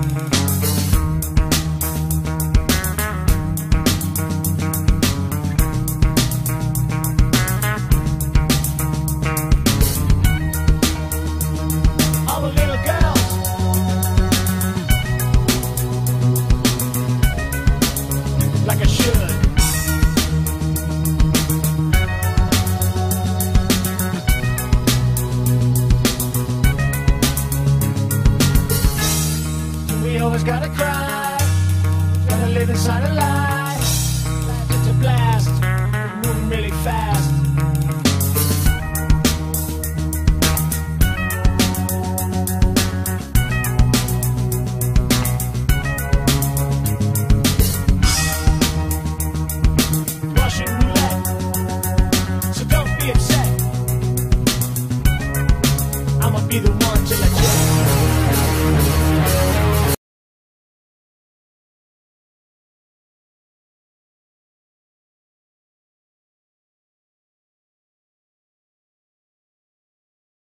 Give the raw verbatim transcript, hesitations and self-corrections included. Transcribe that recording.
Always gotta cry, gotta live inside a lie. Life's just a blast, moving really fast.